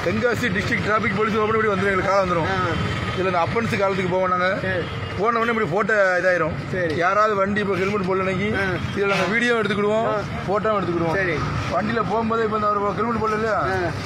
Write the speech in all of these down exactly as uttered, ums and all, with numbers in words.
Tenkasi district traffic police open இப்படி வந்துடும், எங்களுக்கு காலம் வந்துடும். இதில் இந்த அப்பன்ஸு காலத்துக்கு போவோம் நாங்கள். போன உடனே இப்படி ஃபோட்டோ இதாயிரும். யாராவது வண்டி இப்போ ஹெல்மெட் போடலனைக்கு இதில் நாங்கள் வீடியோ எடுத்துக்கிடுவோம், ஃபோட்டோவும் எடுத்துக்கிடுவோம். வண்டியில் போகும்போது இப்போ இந்த ஒரு ஹெல்மெட் போடல இல்லையா,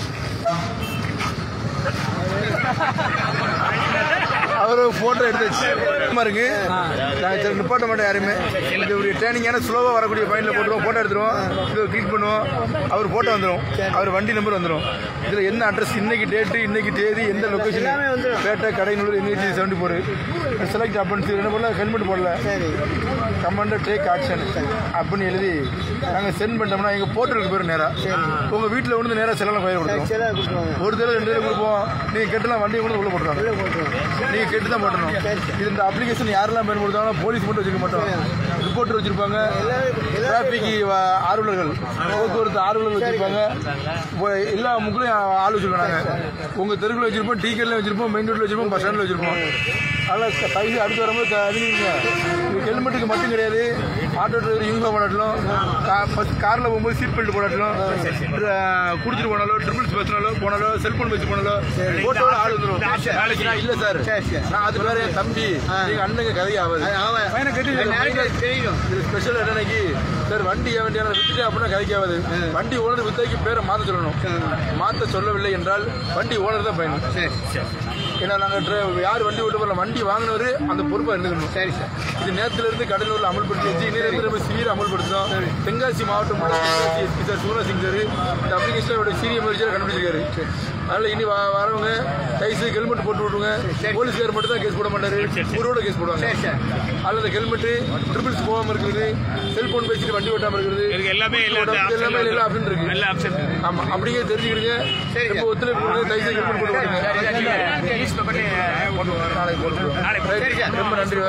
அவர் ஃபோட்டோ எடுத்துச்சு இருக்கு. நாங்கள் சரி நிப்பாட்ட மாட்டோம் யாருமே. இது ஒரு ட்ரைனிங்கான ஸ்லோவாக வரக்கூடிய பாயிண்டில் போட்டுருவோம், ஃபோட்டோ எடுத்துருவோம், இது கிளிக் பண்ணுவோம், அவர் ஃபோட்டோ வந்துடும், அவர் வண்டி நம்பர் வந்துடும். இதில் என்ன அட்ரஸ், இன்னைக்கு டேட்டு, இன்னைக்கு தேதி, எந்த லொக்கேஷன், பேட்டை, கடைநூறு, என்ஹெச்சி செவன்டி ஃபோர் செலக்ட் அப்படின்னு என்ன போடல, ஹெல்மெட் போடல, கமாண்டர் டேக் ஆக்ஷன் அப்படின்னு எழுதி நாங்கள் சென்ட் பண்ணிட்டோம்னா எங்கள் போர்ட்டலுக்கு பேர் நேராக உங்கள் வீட்டில் வந்து நேராக செலவு பயிர் கொடுத்துருவோம். ஒரு தடவை ரெண்டு தடவை கொடுப்போம். நீங்கள் கெட்டலாம் வண்டியை கூட உள்ள போட்டுருவாங்க, நீங்கள் கெட்டு தான் போட்டணும். இது இந்த அப்ளிகேஷன் யாரெல்லாம் பயன்படுத்தாங்கன்னா போலீஸ் மட்டும் வச்சுக்க மாட்டோம், ரிப்போர்ட்டர் வச்சிருப்பாங்க, டிராபிக் ஆர்வலர்கள், போக்குவரத்து ஆர்வலர்கள் வச்சிருப்பாங்க, எல்லா முக்கிலையும் ஆள் வச்சிருக்கோம். நாங்கள் உங்கள் தெருவில் வச்சிருப்போம், டீ கடையில் வச்சிருப்போம், மெயின் ரோட்டில் வச்சிருப்போம், பஸ் ஸ்டாண்டில் வச்சிருப்போம். அதனால் கைது அடுத்து வரும்போது அறிவிங்க. ஹெல்மெட்டுக்கு மட்டும் கிடையாது, ஆட்டோ டிரைவர் யூனிஃபார்ம் போடாட்டலும், காரில் போகும்போது சீட் பெல்ட் போடாட்டலும், குடிச்சிட்டு போனாலோ, ட்ரிபிள்ஸ் பஸ்னாலோ போனாலோ, செல்போன் வச்சு போனாலோ போட்டோட ஆள் வந்துடும். நாளைக்கு நான் இல்லை சார், நான் அது பேர் என் தம்பி, எங்கள் அண்ணங்க கதை ஆகாது. இது ஸ்பெஷல் என்னன்னைக்கு சார் வண்டி ஏன் வண்டியான வித்துட்டு அப்படின்னா கதைக்கு ஆகாது. வண்டி ஓனர் வித்தைக்கு பேரை மாற்ற சொல்லணும். மாற்ற சொல்லவில்லை என்றால் வண்டி ஓனர் தான் பயணம். ஏன்னா நாங்கள் யார் வண்டி விட்டு போகலாம், வண்டி வாங்கினவர் அந்த பொறுப்பை இருந்துக்கணும். சரி சார், இது நேரத்துல இருந்து கடலூரில் அமல்படுத்தி வச்சு இன்னும் நம்ம சீர அமல்படுத்தோம். தென்காசி மாவட்டம் Tenkasi SP sir Suraj Singh sir இந்த அப்ளிகேஷனோட சீரிய முயற்சியாக கண்டுபிடிச்சிருக்காரு. அதனால இனி வரவங்க கைஸு ஹெல்மெட் போட்டு விட்டுருங்க. போலீஸ்கார் மட்டும் தான் கேஸ் போட மாட்டாரு, ஊரோட கேஸ் போடுவாங்க. அதில் இந்த ஹெல்மெட்டு, ட்ரிபிள்ஸ் போகாமல் இருக்கிறது, செல்போன் பேசிட்டு வண்டி ஓட்டாமல் இருக்கிறது, எல்லாமே எல்லாமே எல்லாம் ஆப்ஷன் இருக்கு. ஆமா, அப்படியே தெரிஞ்சுக்கிடுங்க. இப்போ ஒத்துழைப்பு கைஸு ஹெல்மெட் போட்டு விடுங்க. ரொம்ப நன்றி.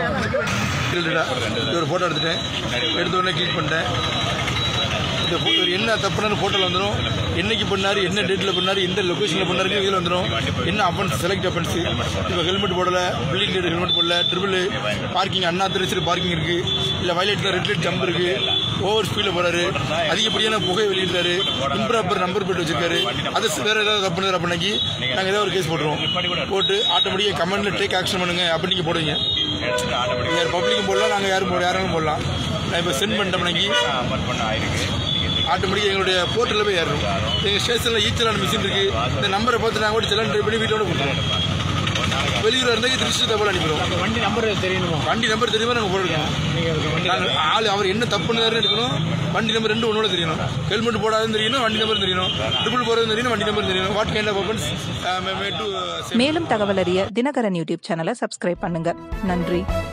ஒரு ஃபோட்டோ எடுத்துட்டேன், எடுத்த உடனே கிளிக் பண்ணிட்டேன். இந்த ஃபோட்டோ என்ன தப்புனாலும் ஃபோட்டோவில் வந்துடும், என்னைக்கு பண்ணார், என்ன டேட்டில் பண்ணார், எந்த லொக்கேஷனில் பண்ணாரு இதில் வந்துடும். என்ன அஃபென்ஸ், செலக்ட் அஃபென்ஸ். இப்போ ஹெல்மெட் போடலை, பில்டிங் டேட் ஹெல்மெட் போடல, ட்ரிபிள் பார்க்கிங் அண்ணா திருச்சி பார்க்கிங் இருக்குது, இல்லை வயலேட்டில் ரெட் லைட் ஜம்ப் இருக்குது, ஓவர் ஸ்பீடில் போகிறாரு, அதிகப்படியான புகை வெளியிடுறாரு, இம்ப்ராப்பர் நம்பர் பிளேட் வச்சிருக்காரு, அது வேறு ஏதாவது தப்பு பண்ணுறாரு அப்படின்னாக்கி நாங்கள் ஏதாவது ஒரு கேஸ் போட்டுருவோம். போட்டு ஆட்டோமேட்டிக்காக கமெண்டில் டேக் ஆக்ஷன் பண்ணுங்க அப்படின்னு நீங்கள் போடுவீங்க. நீங்கள் பப்ளிக்கும் போடலாம், நாங்கள் யாரும் யாராலும் போடலாம். நான் இப்போ சென்ட் பண்ணிட்டோம்னாக்கி ஆட்டோமேட்டிக்காக எங்களுடைய போர்ட்டலில் போய் ஏறணும். எங்கள் ஸ்டேஷனில் ஈச்சலான மிஷின் இருக்குது, இந்த நம்பரை பார்த்து நாங்கள் கூட செலான் ட்ரை பண்ணி வீட்டோட கொடுத்துருவோம். வெளியூர் இருந்தால் திருச்சி தப்பால் அனுப்பிடுவோம். வண்டி நம்பர் தெரியணுமா? வண்டி நம்பர் தெரியுமா நாங்கள் போட்டுருக்கோம். நாங்கள் ஆள் அவர் என்ன தப்பு பண்ணுறாருன்னு எடுக்கணும். வண்டி நம்பர் ரெண்டு ஒன்றோட தெரியணும். ஹெல்மெட் போடாதுன்னு தெரியணும், வண்டி நம்பர் தெரியணும், ட்ரிபிள் போகிறதுன்னு தெரியணும், வண்டி நம்பர் தெரியணும். What kind of weapons. மேலும் தகவல் அறிய தினகரன் யூடியூப் சேனலை சப்ஸ்கிரைப் பண்ணுங்க. நன்றி.